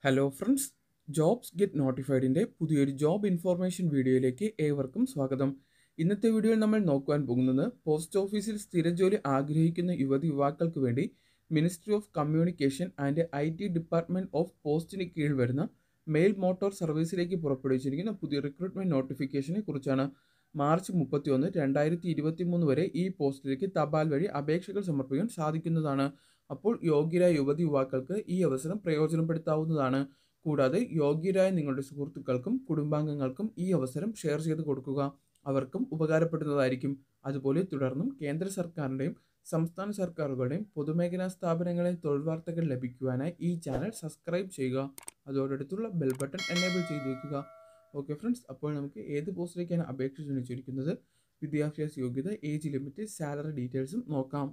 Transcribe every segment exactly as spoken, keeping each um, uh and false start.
Hello friends, jobs get നോട്ടിഫൈഡിൻ്റെ പുതിയൊരു job information വീഡിയോയിലേക്ക് ഏവർക്കും സ്വാഗതം. ഇന്നത്തെ വീഡിയോയിൽ നമ്മൾ നോക്കുവാൻ പോകുന്നത് പോസ്റ്റ് ഓഫീസിൽ സ്ഥിരജോലി ആഗ്രഹിക്കുന്ന യുവതി യുവാക്കൾക്ക് വേണ്ടി ministry of communication and I T department of പോസ്റ്റിന് കീഴിൽ വരുന്ന മെയിൽ മോട്ടോർ സർവീസിലേക്ക് പുറപ്പെടുവിച്ചിരിക്കുന്ന പുതിയ റിക്രൂട്ട്മെൻറ്റ് നോട്ടിഫിക്കേഷനെ കുറിച്ചാണ്. മാർച്ച് മുപ്പത്തി ഒന്ന് രണ്ടായിരത്തി ഇരുപത്തി മൂന്ന് വരെ ഈ പോസ്റ്റിലേക്ക് തപാൽ വഴി അപേക്ഷകൾ സമർപ്പിക്കാൻ സാധിക്കുന്നതാണ്. അപ്പോൾ യോഗ്യരായ യുവതി യുവാക്കൾക്ക് ഈ അവസരം പ്രയോജനപ്പെടുത്താവുന്നതാണ്. കൂടാതെ യോഗ്യരായ നിങ്ങളുടെ സുഹൃത്തുക്കൾക്കും കുടുംബാംഗങ്ങൾക്കും ഈ അവസരം ഷെയർ ചെയ്ത് കൊടുക്കുക. അവർക്കും ഉപകാരപ്പെടുന്നതായിരിക്കും. അതുപോലെ തുടർന്നും കേന്ദ്ര സർക്കാരിൻ്റെയും സംസ്ഥാന സർക്കാരുകളുടെയും പൊതുമേഖലാ സ്ഥാപനങ്ങളെ തൊഴിൽ വാർത്തകൾ ലഭിക്കുവാനായി ഈ ചാനൽ സബ്സ്ക്രൈബ് ചെയ്യുക. അതോടടുത്തുള്ള ബെൽ ബട്ടൺ എനേബിൾ ചെയ്ത് വയ്ക്കുക. ഓക്കെ ഫ്രണ്ട്സ്, അപ്പോൾ നമുക്ക് ഏത് പോസ്റ്റിലേക്കാണ് അപേക്ഷ ക്ഷണിച്ചിരിക്കുന്നത്, വിദ്യാഭ്യാസ യോഗ്യത, ഏജ് ലിമിറ്റ്, സാലറി ഡീറ്റെയിൽസും നോക്കാം.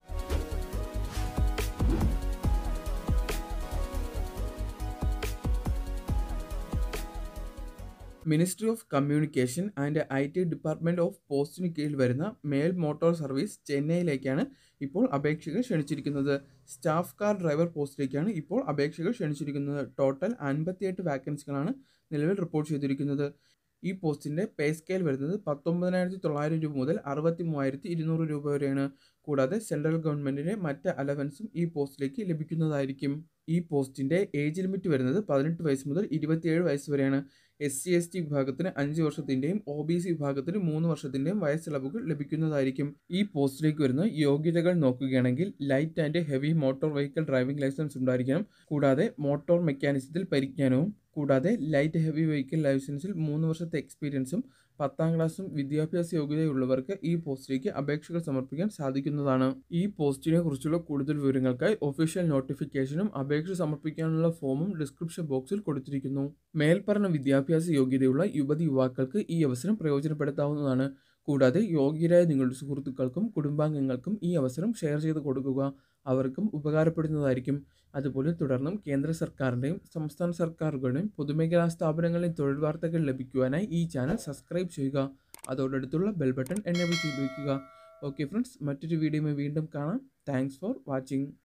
Ministry of communication and I T department of പോസ്റ്റിന് കീഴിൽ വരുന്ന മെയിൽ മോട്ടോർ സർവീസ് ചെന്നൈയിലേക്കാണ് ഇപ്പോൾ അപേക്ഷകൾ ക്ഷണിച്ചിരിക്കുന്നത്. സ്റ്റാഫ് കാർ ഡ്രൈവർ പോസ്റ്റിലേക്കാണ് ഇപ്പോൾ അപേക്ഷകൾ ക്ഷണിച്ചിരിക്കുന്നത്. ടോട്ടൽ അൻപത്തിയെട്ട് വാക്കൻസികളാണ് നിലവിൽ റിപ്പോർട്ട് ചെയ്തിരിക്കുന്നത്. ഈ പോസ്റ്റിൻ്റെ പേ സ്കെയിൽ വരുന്നത് പത്തൊമ്പതിനായിരത്തി തൊള്ളായിരം രൂപ മുതൽ അറുപത്തി മൂവായിരത്തി ഇരുന്നൂറ് രൂപ വരെയാണ്. കൂടാതെ സെൻട്രൽ ഗവൺമെൻറ്റിൻ്റെ മറ്റ് അലവൻസും ഈ പോസ്റ്റിലേക്ക് ലഭിക്കുന്നതായിരിക്കും. ഈ പോസ്റ്റിൻ്റെ ഏജ് ലിമിറ്റ് വരുന്നത് പതിനെട്ട് വയസ്സ് മുതൽ ഇരുപത്തിയേഴ് വയസ്സ് വരെയാണ്. എസ് സി എസ് ടി വിഭാഗത്തിന് അഞ്ച് വർഷത്തിൻ്റെയും ഒ ബി സി വിഭാഗത്തിന് മൂന്ന് വർഷത്തിൻ്റെയും വയസ്സിളവുകൾ ലഭിക്കുന്നതായിരിക്കും. ഈ പോസ്റ്റിലേക്ക് വരുന്ന യോഗ്യതകൾ നോക്കുകയാണെങ്കിൽ light and heavy motor vehicle driving licence ഉണ്ടായിരിക്കണം. കൂടാതെ മോട്ടോർ മെക്കാനിസത്തിൽ പരിജ്ഞാനവും, കൂടാതെ ലൈറ്റ് ഹെവി വെഹിക്കിൾ ലൈസൻസിൽ മൂന്ന് വർഷത്തെ എക്സ്പീരിയൻസും പത്താം ക്ലാസ്സും വിദ്യാഭ്യാസ യോഗ്യതയുള്ളവർക്ക് ഈ പോസ്റ്റിലേക്ക് അപേക്ഷകൾ സമർപ്പിക്കാൻ സാധിക്കുന്നതാണ്. ഈ പോസ്റ്റിനെ കുറിച്ചുള്ള കൂടുതൽ വിവരങ്ങൾക്കായി ഒഫീഷ്യൽ നോട്ടിഫിക്കേഷനും അപേക്ഷ സമർപ്പിക്കാനുള്ള ഫോമും ഡിസ്ക്രിപ്ഷൻ ബോക്സിൽ കൊടുത്തിരിക്കുന്നു. മേൽപ്പറഞ്ഞ വിദ്യാഭ്യാസ യോഗ്യതയുള്ള യുവതി യുവാക്കൾക്ക് ഈ അവസരം പ്രയോജനപ്പെടുത്താവുന്നതാണ്. കൂടാതെ യോഗ്യരായ നിങ്ങളുടെ സുഹൃത്തുക്കൾക്കും കുടുംബാംഗങ്ങൾക്കും ഈ അവസരം ഷെയർ ചെയ്ത് കൊടുക്കുക. അവർക്കും ഉപകാരപ്പെടുന്നതായിരിക്കും. അതുപോലെ തുടർന്നും കേന്ദ്ര സർക്കാരിൻ്റെയും സംസ്ഥാന സർക്കാരുകളുടെയും പൊതുമേഖലാ സ്ഥാപനങ്ങളിലെയും തൊഴിൽ വാർത്തകൾ ലഭിക്കുവാനായി ഈ ചാനൽ സബ്സ്ക്രൈബ് ചെയ്യുക. അതോടടുത്തുള്ള ബെൽ ബട്ടൺ എനേബിൾ ചെയ്ത് വയ്ക്കുക. ഓക്കെ ഫ്രണ്ട്സ്, മറ്റൊരു വീഡിയോയുമായി വീണ്ടും കാണാം. Thanks for watching.